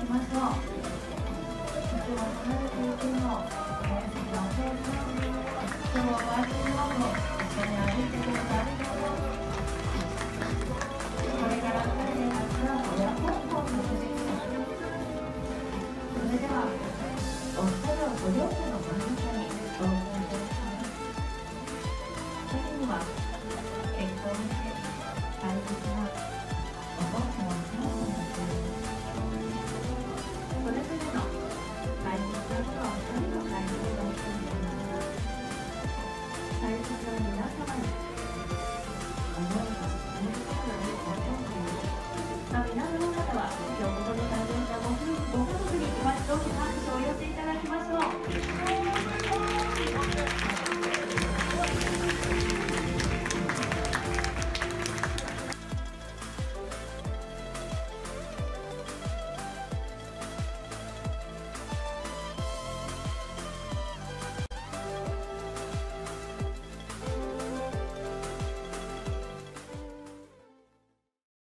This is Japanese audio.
きましょう。今日は離れていても、席がお掃除などでも、今日はバイクなど一緒に歩いてくれてありがとう。これから2人でたくさん親孝行させてください。それではお二人はご両家の真ん中にお迎えいただきます。2人には結婚して大切なお父様を感謝しています。